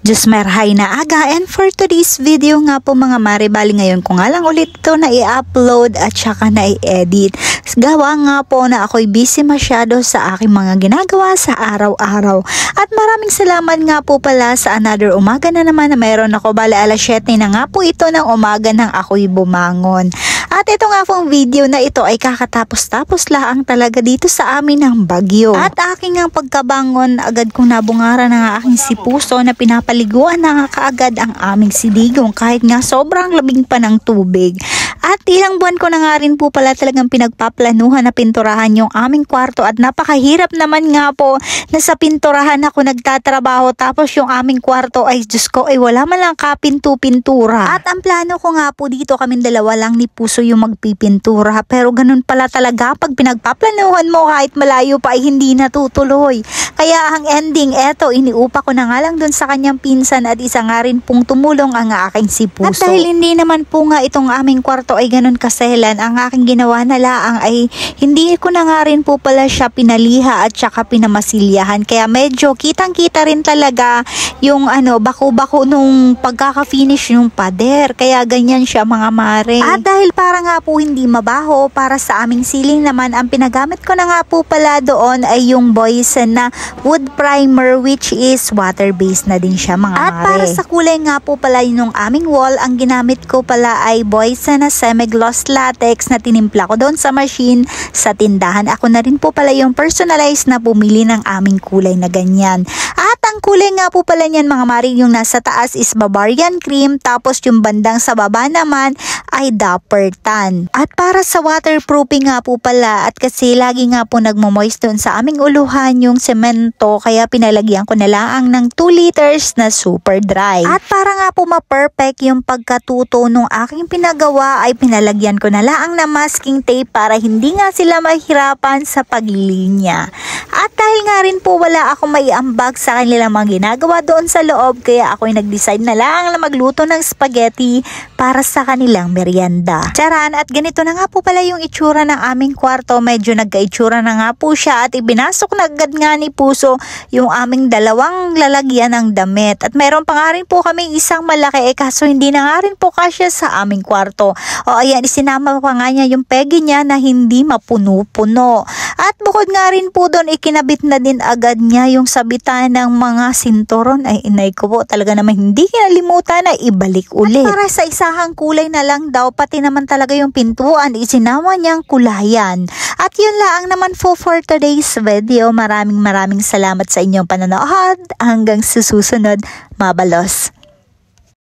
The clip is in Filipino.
Diyos merhay na aga, and for today's video nga po mga mare, bali ngayon ko nga lang ulit ito na i-upload at saka na i-edit. Gawa nga po na ako'y busy masyado sa aking mga ginagawa sa araw-araw. At maraming salamat nga po pala sa another umaga na naman na mayroon ako. Bali alas 7 na nga po ito ng umaga nang ako'y bumangon. At ito nga pong video na ito ay kakatapos-tapos lang talaga dito sa amin ng bagyo. At aking ang pagkabangon, agad kong nabungaran ng aking si puso na pinapaliguan na nga kaagad ang aming sidigong kahit nga sobrang labing pa ng tubig. At ilang buwan ko na nga rin po pala talagang pinagpaplanuhan na pinturahan yung aming kwarto at napakahirap naman nga po na sa pinturahan ako nagtatrabaho tapos yung aming kwarto ay Diyos ko ay wala man lang kapintu-pintura. At ang plano ko nga po dito kaming dalawa lang ni puso yung magpipintura, pero ganun pala talaga pag pinagpaplanuhan mo kahit malayo pa ay hindi natutuloy. Kaya ang ending eto, iniupa ko na nga lang dun sa kanyang pinsan at isa nga rin pong tumulong ang aking si puso. At dahil hindi naman po nga itong aming kwarto ay ganun kaselan, ang aking ginawa na laang ay hindi ko na nga rin po pala siya pinaliha at saka pinamasilyahan. Kaya medyo kitang-kita rin talaga yung bako-bako nung pagkaka-finish yung pader. Kaya ganyan siya mga mare. At dahil para nga po hindi mabaho, para sa aming ceiling naman, ang pinagamit ko na nga po pala doon ay yung Boysen na wood primer, which is water-based na din siya mga mare. At para sa kulay nga po pala yung aming wall, ang ginamit ko pala ay Boysen na semi-gloss latex na tinimpla ko doon sa machine sa tindahan. Ako na rin po pala yung personalized na bumili ng aming kulay na ganyan. At ang kulay nga po pala niyan mga mare, yung nasa taas is Bavarian cream, tapos yung bandang sa baba naman ay Dapper Tan. At para sa waterproofing nga po pala, at kasi lagi nga po nagmo-moist doon sa aming uluhan yung semento, kaya pinalagyan ko na lang ng 2 liters na super dry. At para nga po ma-perfect yung pagkatuto nung aking pinagawa ay pinalagyan ko na lang ng masking tape para hindi nga sila mahirapan sa paglilinya. At dahil nga rin po wala ako maiambag sa kanilang mga ginagawa doon sa loob, kaya ako'y nag-decide na lang na magluto ng spaghetti para sa kanilang merienda. Charan, at ganito na nga po pala yung itsura ng aming kwarto. Medyo nagka-itsura na nga po siya at ibinasok na agad nga ni puso yung aming dalawang lalagyan ng damit. At meron pa nga rin po kami isang malaki kaso hindi na nga rin po kasya sa aming kwarto. O ayan, isinama pa nga niya yung pegi niya na hindi mapuno-puno. At bukod nga rin po doon, ikinabit na din agad niya yung sabitan ng mga sinturon. Ay inay ko po, talaga naman hindi kinalimutan na ibalik ulit. At para sa isahang kulay na lang daw, pati naman talaga yung pintuan, isinama niyang kulayan. At yun lang naman po for today's video. Maraming salamat sa inyong panonood. Hanggang sa susunod, mabalos.